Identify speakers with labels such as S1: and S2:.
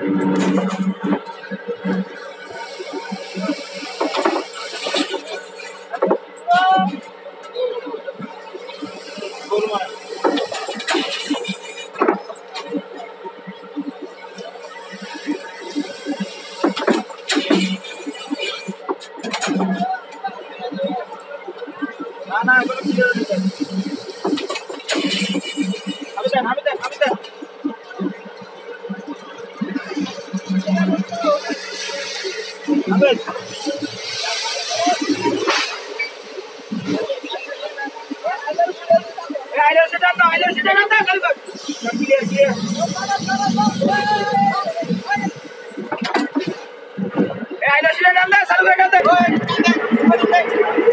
S1: না এগুলো ক্লিয়ার হয়ে যাবে। আমি দেখ आइलो से डाल दो चल कर क्लियर आइलो से डाल दे चालू कर दे